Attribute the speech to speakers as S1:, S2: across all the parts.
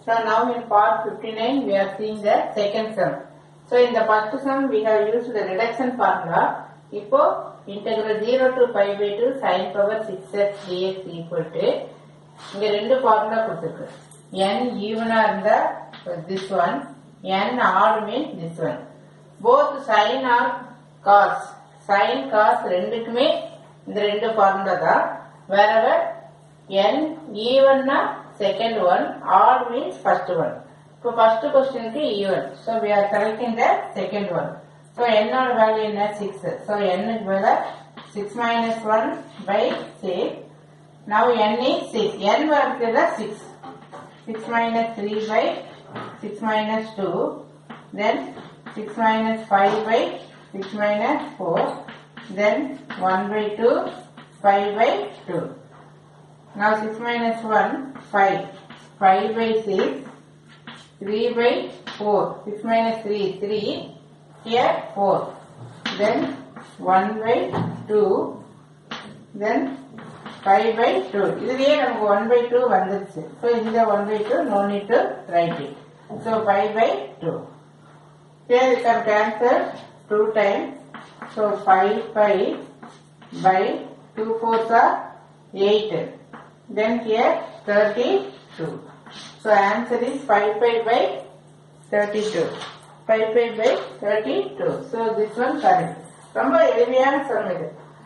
S1: So now in part 59 we are seeing the second sum. So in the first sum we have used the reduction formula. இப்போ integral 0 to pi by 2 sin power 6x dx equal to இங்க ரெண்டு formula கொடுத்திருக்கு. n even இருந்தா this one, n odd means this one. Both sin or cos. Sin cos ரெண்டுக்குமே இந்த ரெண்டு formula தான். Wherever n even na second one, odd means first one. So first question is even. So we are selecting the second one. So n odd value is 6. So n is 6 minus 1 by 6. Now n is 6. n value is 6. 6 minus 3 by 6 minus 2. Then 6 minus 5 by 6 minus 4. Then 1 by 2, 5 by 2. Now 6 minus 1, 5. 5 by 6, 3 by 4. 6 minus 3, 3. Here 4. Then 1 by 2. Then 5 by 2. இதுலயே நமக்கு 1 by 2 வந்துருச்சு. So இந்த 1 by 2 no need to write it. So 5 by 2. Here you can cancel 2 times. So 5 pi by 2 fourths are 8. Then here 32. So answer is 5 pi by 32. 5 pi by 32. So this one correct. ரொம்ப எளிமையான sum இது.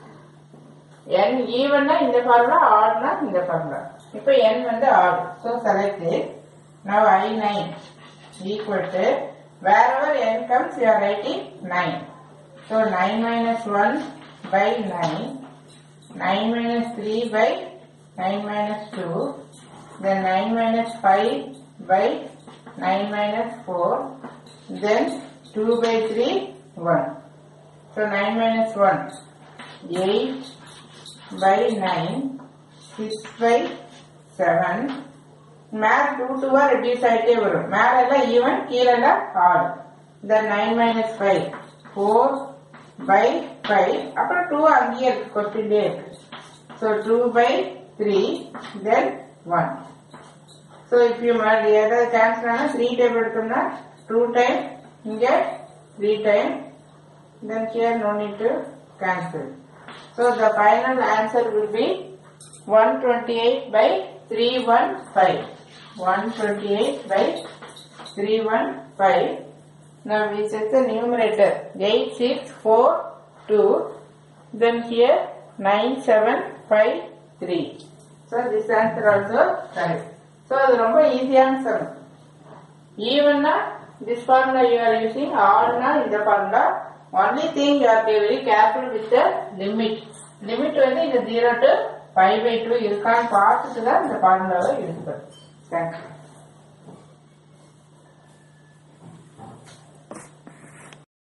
S1: n even na இந்த formula, odd na இந்த formula. இப்போ n வந்து odd. So select it. Now I9 equal to wherever n comes you are writing 9. So 9 minus 1 by 9. 9 minus 3 by 9 minus 2, then 9 minus 5 by 9 minus 4, then 2 by 3, 1. So 9 minus 1, 8 by 9, 6 by 7. மேல 2 2 ஆ reduce ஆயிட்டே வரும். மேல எல்லாம் even, கீழ எல்லாம் add. Then 9 minus 5, 4 by 5. அப்புறம் 2 அங்கேயே இருக்கு, கொஸ்டின்லயே இருக்கு. So 2 by 3, then 1. So if you cancel 3 time எடுத்தோம்னா 2 time, இங்க 3 time, then here no need to cancel. So the final answer will be 128 by 315. 128 by 315. Now we set the numerator 8642. Then here 9753. So this answer also correct. So it's very easy answer. Even na this formula you are using, odd na in the formula. Only thing you have to be very careful with the limit. Limit வந்து இந்த 0 to pi by 2 இருக்கான்னு பார்த்துட்டு தான் இந்த formula வை use பண்ணும். Thank you.